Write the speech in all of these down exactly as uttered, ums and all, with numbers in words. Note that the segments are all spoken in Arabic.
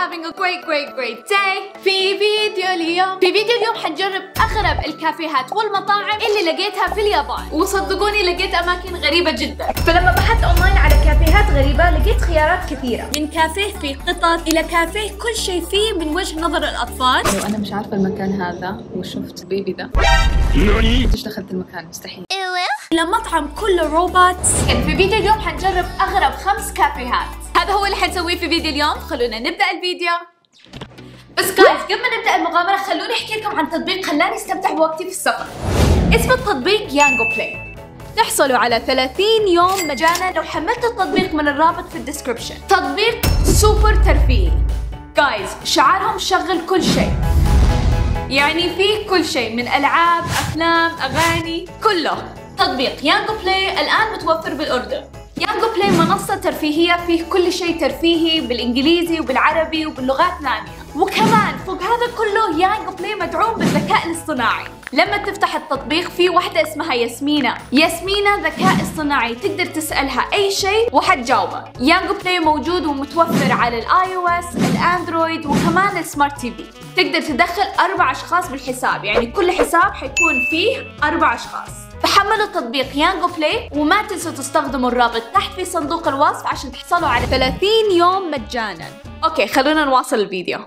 having a great great great day. في فيديو اليوم في فيديو اليوم حنجرب أغرب الكافيهات والمطاعم اللي لقيتها في اليابان، وصدقوني لقيت أماكن غريبة جدا. فلما بحثت أونلاين على كافيهات غريبة لقيت خيارات كثيرة، من كافيه فيه قطط إلى كافيه كل شيء فيه من وجه نظر الأطفال. لو أنا مش عارفة المكان هذا وشفت بيبي ده ليش دخلت المكان؟ مستحيل. إلى مطعم كله روبوتس. كان في فيديو اليوم حنجرب أغرب خمس كافيهات، هذا هو اللي حنسويه في فيديو اليوم. خلونا نبدأ الفيديو. بس جايز قبل ما نبدأ المغامرة خلوني أحكي لكم عن تطبيق خلاني استمتع بوقتي في السفر. اسم التطبيق يانجو بلاي. تحصلوا على ثلاثين يوم مجانا لو حملت التطبيق من الرابط في الديسكربشن. تطبيق سوبر ترفيهي جايز، شعارهم شغل كل شيء، يعني فيه كل شيء من ألعاب، أفلام، أغاني، كله. تطبيق يانجو بلاي الآن متوفر بالأردن. يانجو بلاي منصة ترفيهية فيه كل شيء ترفيهي بالإنجليزي وبالعربي وباللغات ثانية، وكمان فوق هذا كله يانجو بلاي مدعوم بالذكاء الاصطناعي. لما تفتح التطبيق في واحدة اسمها ياسمينة. ياسمينة ذكاء اصطناعي تقدر تسألها أي شيء وحتجاوبك. يانجو بلاي موجود ومتوفر على الاي او اس، الاندرويد، وكمان السمارت تي في. تقدر تدخل أربع أشخاص بالحساب، يعني كل حساب حيكون فيه أربع أشخاص. فحملوا تطبيق يانجو بلاي وما تنسوا تستخدموا الرابط تحت في صندوق الوصف عشان تحصلوا على ثلاثين يوم مجانا. اوكي خلونا نواصل الفيديو.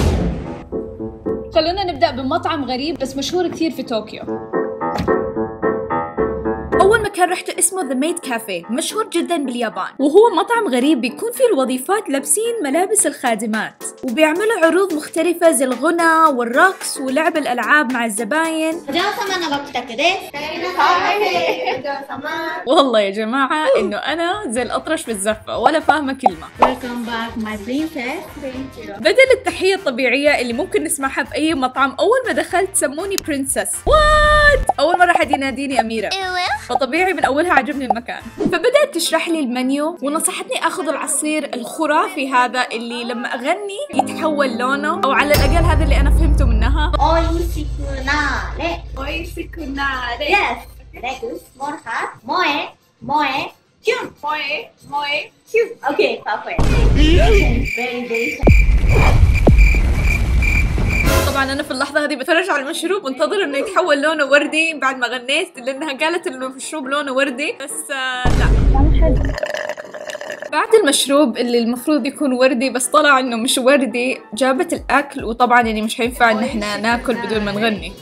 خلونا نبدأ بمطعم غريب بس مشهور كثير في طوكيو. أول مكان رحته اسمه ذا ميد كافيه، مشهور جدا باليابان، وهو مطعم غريب بيكون فيه الوظيفات لابسين ملابس الخادمات، وبيعملوا عروض مختلفة زي الغنى والرقص ولعب الألعاب مع الزباين. والله يا جماعة إنه أنا زي الأطرش بالزفة ولا فاهمة كلمة. Welcome back my princess. بدل التحية الطبيعية اللي ممكن نسمعها في أي مطعم، أول ما دخلت سموني برنسس. وات؟ أول مرة حد يناديني أميرة، فطبيعي من أولها عجبني المكان. فبدأت تشرح لي المنيو ونصحتني أخذ العصير الخرافي هذا اللي لما أغني يتحول لونه، أو على الأقل هذا اللي أنا فهمته منها. Oishikunare. Oishikunare. Yes. Like small heart. Moe. Moe. Kyun. Moe, moe, cute. Okay, perfect. Very very. طبعا أنا في اللحظة هذه بتفرج على المشروب وانتظر إنه يتحول لونه وردي بعد ما غنيت، لأنها قالت إنه المشروب لونه وردي، بس آه لا. بعد المشروب اللي المفروض يكون وردي بس طلع إنه مش وردي، جابت الأكل، وطبعا يعني مش هينفع إن إحنا ناكل بدون ما نغني.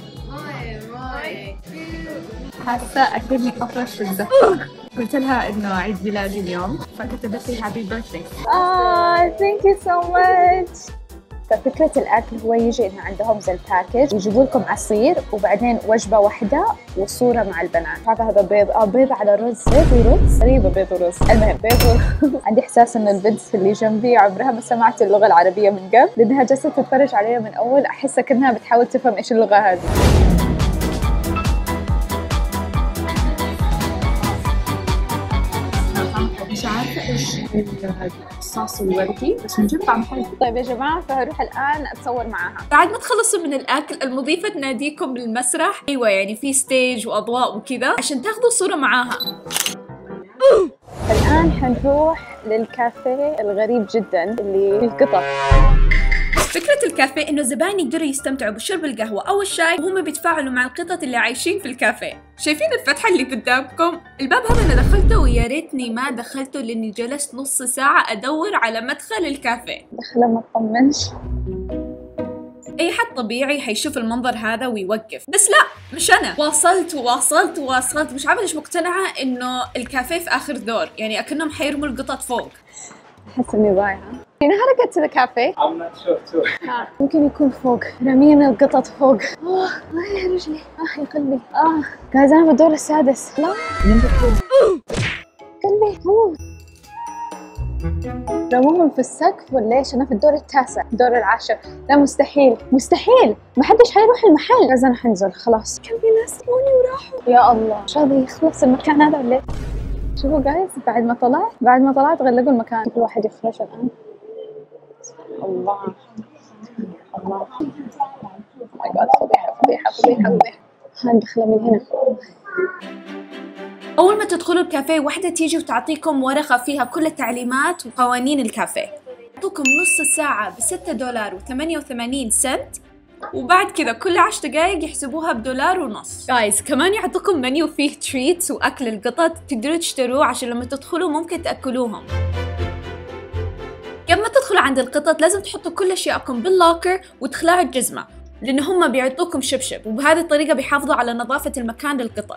حاسة أكلني أطرش في الزفة. قلت لها إنه عيد ميلادي اليوم فكتبت لي هابي بيرثدي. آه ثانك يو سو ماتش. ففكرة الأكل هو يجي إنه عندهم زي الباكج، يجيبوا لكم عصير وبعدين وجبة واحدة وصورة مع البنات. هذا هذا بيض، آه بيض على رز، بيض ورز، غريبة بيض ورز، المهم بيض ورز. عندي إحساس إن البنت اللي جنبي عمرها ما سمعت اللغة العربية من قبل، لأنها جالسة تتفرج عليها من أول، أحسها كأنها بتحاول تفهم إيش اللغة هذه. مش عارفة إيش الصوص الوردي بس من جد طعم حلو. طيب يا جماعة فهروح الآن أتصور معاها. بعد ما تخلصوا من الأكل المضيفة تناديكم بالمسرح، أيوة يعني في ستيج وأضواء وكذا عشان تاخذوا صورة معاها. الآن حنروح للكافيه الغريب جدا اللي فيه قطط. فكرة الكافيه إنه الزبائن يقدروا يستمتعوا بشرب القهوة أو الشاي وهم بيتفاعلوا مع القطط اللي عايشين في الكافيه. شايفين الفتحة اللي قدامكم؟ الباب هذا أنا دخلته ويا ريتني ما دخلته لأني جلست نص ساعة أدور على مدخل الكافيه. دخلة ما تطمنش. أي حد طبيعي حيشوف المنظر هذا ويوقف، بس لا مش أنا. واصلت وواصلت وواصلت، مش عارفة ليش مقتنعة إنه الكافيه في آخر دور، يعني أكنهم حيرموا القطط فوق. أحس إني ضايعة. You know how to get to the cafe? I'm not sure too. ممكن يكون فوق، رامين القطط فوق. آه آه يا رجلي، آه يا قلبي، آه جايز أنا بالدور السادس. لا قلبي هموت. رموهم في السقف ولا ايش؟ أنا في الدور التاسع، الدور العاشر. لا مستحيل مستحيل، ما حدش حيروح المحل. جايز أنا حنزل خلاص. كان في ناس سموني وراحوا. يا الله مش راضي يخلص المكان هذا ولا إيه؟ شوفوا جايز بعد ما طلعت بعد ما طلعت غلقوا المكان. كل واحد يخرج الآن. الله الله ماي جاد، فضيحة فضيحة فضيحة فضيحة. هندخله من هنا. أول ما تدخلوا الكافيه واحدة تيجي وتعطيكم ورقة فيها كل التعليمات وقوانين الكافيه. يعطوكم نص ساعة بستة دولار وثمانية وثمانين سنت، وبعد كذا كل عشر دقايق يحسبوها بدولار ونص. جايز كمان يعطوكم منيو فيه تريتس وأكل القطط تقدروا تشتروه عشان لما تدخلوا ممكن تأكلوهم. قبل ما تدخلوا عند القطط لازم تحطوا كل أشياءكم باللوكر وتخلعوا الجزمة، لأن هم بيعطوكم شبشب، وبهذه الطريقة بيحافظوا على نظافة المكان للقطط.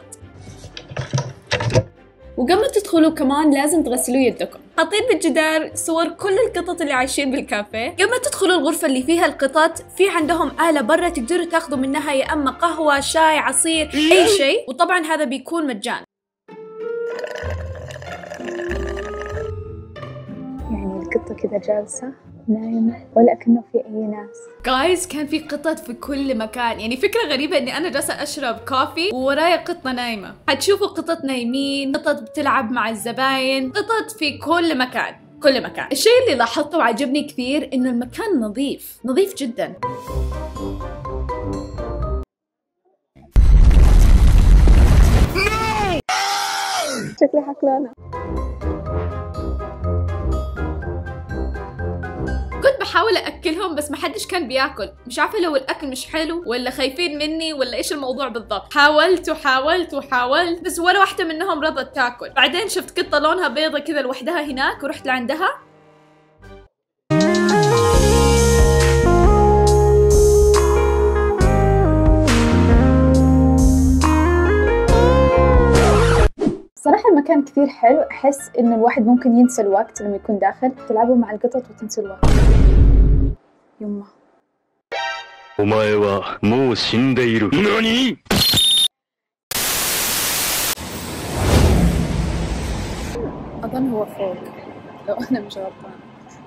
وقبل ما تدخلوا كمان لازم تغسلوا يدكم. حاطين بالجدار صور كل القطط اللي عايشين بالكافيه. قبل ما تدخلوا الغرفة اللي فيها القطط في عندهم آلة برا تقدروا تاخذوا منها يا أما قهوة، شاي، عصير، أي شيء، وطبعا هذا بيكون مجاني. يعني القطة كذا جالسة نايمة ولا كأنه في أي ناس. جايز كان في قطط في كل مكان، يعني فكرة غريبة إني أنا جالسة أشرب كوفي وورايا قطة نايمة. حتشوفوا قطط نايمين، قطط بتلعب مع الزباين، قطط في كل مكان كل مكان. الشيء اللي لاحظته وعجبني كثير إنه المكان نظيف نظيف جدا. شكلي حكلانة. كنت بحاول أكلهم بس ما حدش كان بياكل، مش عارفة لو الأكل مش حلو ولا خايفين مني ولا إيش الموضوع بالضبط. حاولت وحاولت وحاولت بس ولا واحدة منهم رضت تاكل. بعدين شفت قطة لونها بيضة كذا لوحدها هناك ورحت لعندها. صراحة المكان كثير حلو، أحس إنه الواحد ممكن ينسى الوقت لما يكون داخل. تلعبوا مع القطط وتنسوا الوقت. يما أظن هو فوق لو أنا مش غلطانة.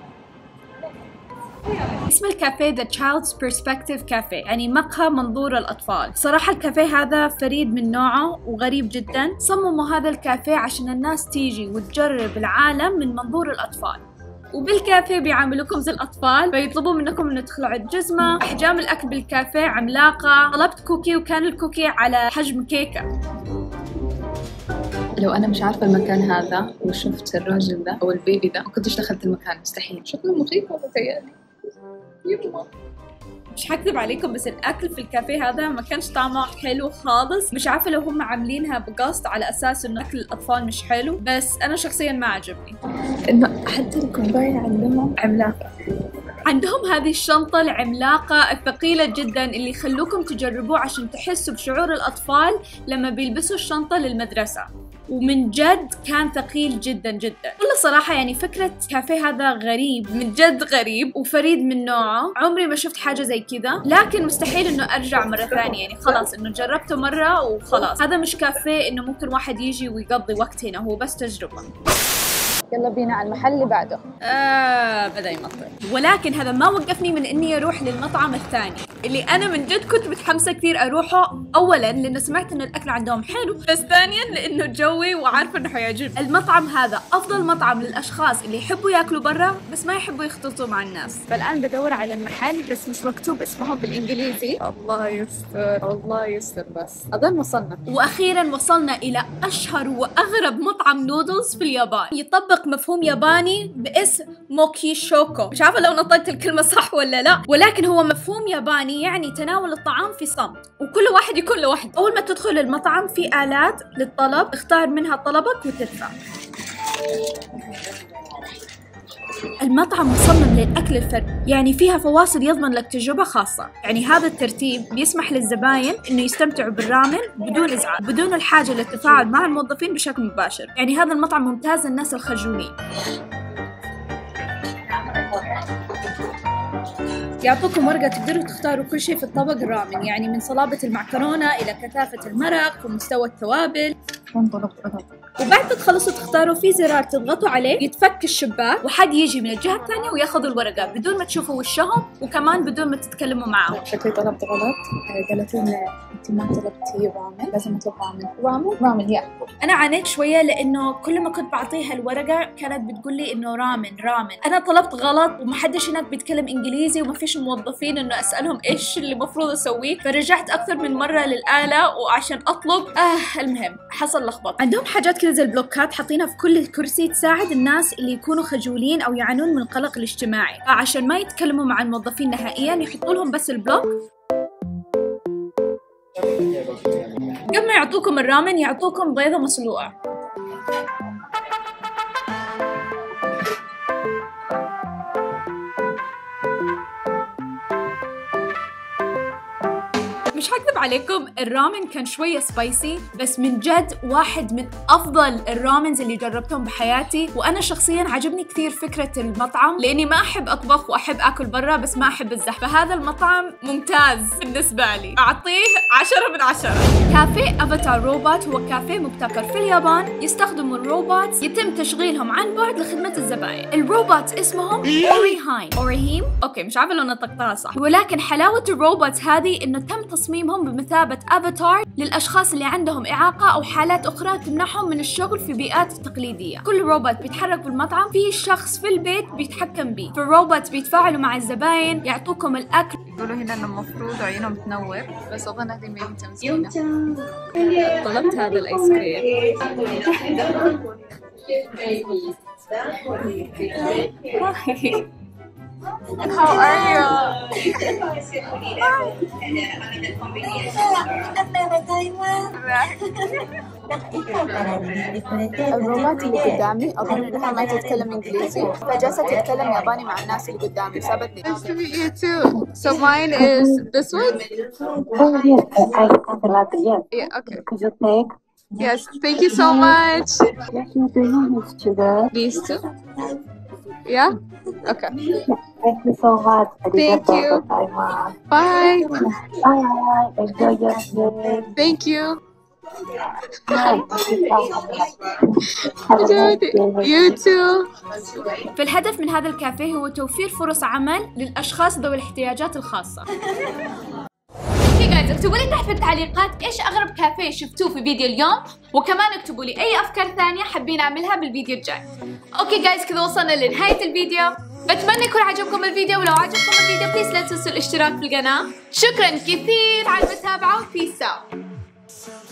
اسم الكافيه The Child's Perspective Cafe، يعني مقهى منظور الأطفال. صراحة الكافيه هذا فريد من نوعه وغريب جدا. صمموا هذا الكافيه عشان الناس تيجي وتجرب العالم من منظور الأطفال. وبالكافيه بيعاملوكم زي الأطفال، فيطلبوا منكم إنه تخلعوا الجزمة. أحجام الأكل بالكافيه عملاقة. طلبت كوكي وكان الكوكي على حجم كيكة. لو أنا مش عارفة المكان هذا وشفت الراجل ده أو البيبي ده ما كنتش دخلت المكان، مستحيل. شكله مخيف ولا تيالي؟ يما مش هكذب عليكم بس الأكل في الكافيه هذا ما كانش طعمه حلو خالص. مش عارفة لو هم عاملينها بقصد على أساس إنه أكل الأطفال مش حلو، بس أنا شخصيا ما عجبني. إنه حتى الكوباية عندهم عملاقة. عندهم هذه الشنطة العملاقة الثقيلة جدا اللي يخلوكم تجربوه عشان تحسوا بشعور الأطفال لما بيلبسوا الشنطة للمدرسة. ومن جد كان ثقيل جدا جدا. والله صراحة يعني فكرة كافيه هذا غريب، من جد غريب وفريد من نوعه. عمري ما شفت حاجة زي كذا، لكن مستحيل انه ارجع مرة ثانية. يعني خلاص انه جربته مرة وخلاص. هذا مش كافيه انه ممكن واحد يجي ويقضي وقت هنا، هو بس تجربة. يلا بينا على المحل اللي بعده. آه بدأ يمطر. ولكن هذا ما وقفني من إني أروح للمطعم الثاني اللي أنا من جد كنت متحمسة كثير أروحه. أولاً لأنه سمعت إنه الأكل عندهم حلو، بس ثانياً لأنه جوي وعارفة إنه حيعجبني. المطعم هذا أفضل مطعم للأشخاص اللي يحبوا ياكلوا برا بس ما يحبوا يختلطوا مع الناس. فالآن بدور على المحل بس مش مكتوب اسمهم بالإنجليزي. الله يستر الله يستر. بس أظن وصلنا. وأخيراً وصلنا إلى أشهر وأغرب مطعم نودلز في اليابان. يطبق مفهوم ياباني باسم موكي شوكو. مش عارفة لو نطقت الكلمة صح ولا لا، ولكن هو مفهوم ياباني يعني تناول الطعام في صمت وكل واحد يكون لوحده. أول ما تدخل المطعم في آلات للطلب، اختار منها طلبك وتدفع. المطعم مصمم للأكل الفردي، يعني فيها فواصل يضمن لك تجربة خاصة. يعني هذا الترتيب بيسمح للزباين إنه يستمتعوا بالرامن بدون إزعاج، بدون الحاجة للتفاعل مع الموظفين بشكل مباشر. يعني هذا المطعم ممتاز للناس الخجولين. يعطوكم ورقة تقدروا تختاروا كل شيء في الطبق الرامن، يعني من صلابة المعكرونة إلى كثافة المرق ومستوى التوابل. وبعد ما تخلصوا تختاروا في زرار تضغطوا عليه يتفك الشباك وحد يجي من الجهة الثانية وياخذ الورقة بدون ما تشوفوا وشهم وكمان بدون ما تتكلموا معهم. شكلي طلبت غلط. قالت لنا انت ما طلبتي رامن، لازم اطلب رامن. رامن رامن يا انا عانيت شويه لانه كل ما كنت بعطيها الورقه كانت بتقول لي انه رامن رامن. انا طلبت غلط ومحدش هناك بيتكلم انجليزي وما فيش موظفين انه اسالهم ايش اللي المفروض اسويه، فرجعت اكثر من مره للاله وعشان اطلب. اه المهم حصل لخبط. عندهم حاجات كذا زي البلوكات حاطينها في كل الكرسي تساعد الناس اللي يكونوا خجولين او يعانون من القلق الاجتماعي، فعشان ما يتكلموا مع الموظفين نهائيا يحطوا لهم بس البلوك. قبل ما يعطوكم الرامن يعطوكم بيضة مسلوقة. مش هكذب عليكم الرامن كان شوية سبايسي، بس من جد واحد من أفضل الرامنز اللي جربتهم بحياتي. وأنا شخصياً عجبني كثير فكرة المطعم لأني ما أحب أطبخ وأحب أكل برا بس ما أحب الزحمة، فهذا المطعم ممتاز بالنسبة لي، أعطيه عشرة من عشرة. كافيه أفاتار روبوت هو كافيه مبتكر في اليابان يستخدموا الروبوت يتم تشغيلهم عن بعد لخدمة الزبائن. الروبوت اسمهم أوريهايم أوريهيم أوكي مش عارفة لو نطقتها صح، ولكن حلاوة الروبوت هذه إنه تم تصميمهم بمثابة افاتار للاشخاص اللي عندهم اعاقة او حالات اخرى تمنعهم من الشغل في بيئات تقليدية. كل روبوت بيتحرك في المطعم فيه شخص في البيت بيتحكم به، فالروبوت بيتفاعلوا مع الزباين يعطوكم الاكل. يقولوا هنا انه المفروض عيونهم تنور بس اظن هذه مين تمثيلة. طلبت هذا الايس كريم. How are you? الروبوت اللي قدامي أظن إنها ما تتكلم إنجليزي فجالسة تتكلم ياباني مع الناس اللي قدامي سابتني. Nice to meet you too. So mine is this one? Oh yes, I got a lot. Yes. Yeah, okay. Could you take? Yes, thank you so much. Yes, you do. Miss Sugar. These two? Yeah? Okay. Thank you so much. Thank you. Bye. Bye. Enjoy your day. Thank you. Bye. Have a nice day. You too. فالهدف من هذا الكافيه هو توفير فرص عمل للأشخاص ذوي الاحتياجات الخاصة. اوكي جايز اكتبوا لي تحت في التعليقات ايش اغرب كافيه شفتوه في فيديو اليوم، وكمان اكتبوا لي اي افكار ثانية حابين اعملها بالفيديو الجاي. اوكي جايز كذا وصلنا لنهاية الفيديو، بتمنى يكون عجبكم الفيديو، ولو عجبكم الفيديو بليز لا تنسوا الاشتراك في القناة. شكرا كثير على المتابعة وبيس اوت.